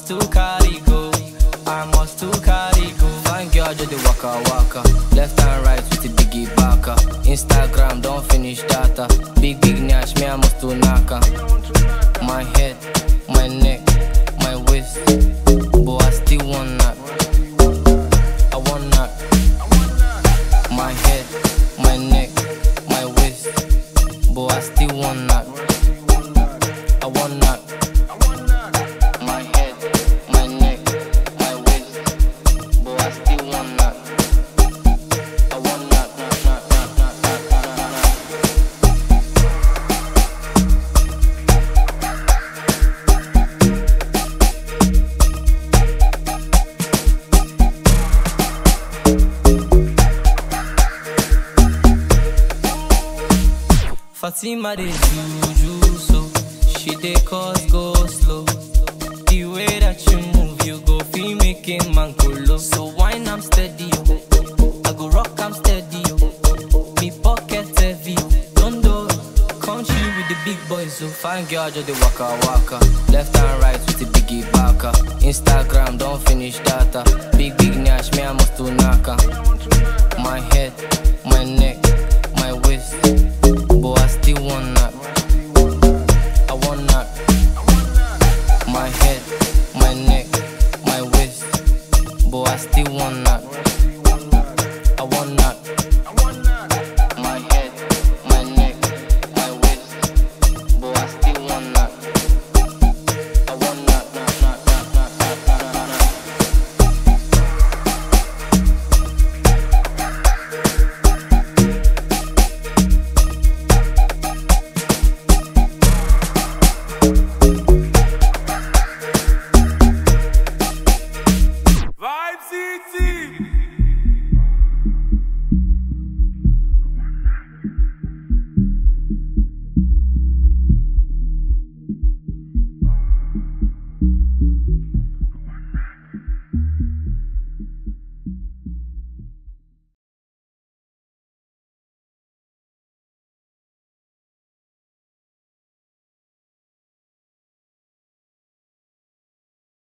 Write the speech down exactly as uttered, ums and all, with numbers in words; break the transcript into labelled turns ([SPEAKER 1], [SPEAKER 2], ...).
[SPEAKER 1] must to carry go. I must to carry go. Fine girl just the waka waka, left and right with the biggie baka. Instagram don't finish data. Big big nash, me I must to naka. My head, my neck, my waist, but I still want knock. I want knock. My head, my neck, my waist, but I still want knock. I want knock. My head, my neck, my waist, but I still want knock. I want knock, knock, knock, knock, knock, knock, knock, knock. Fatima dey juju so, she dey cause go slow. The way that you move, you go feel making man go low. So wine I'm steady, yo. I go rock I'm steady, yo. Me pocket heavy, don't do country with the big boys. So fine girl just the waka waka, left and right with the biggie baka. Instagram don't finish data. Big big nash, me I must to naka. My head, my neck, my waist, but I still want knock. I want knock.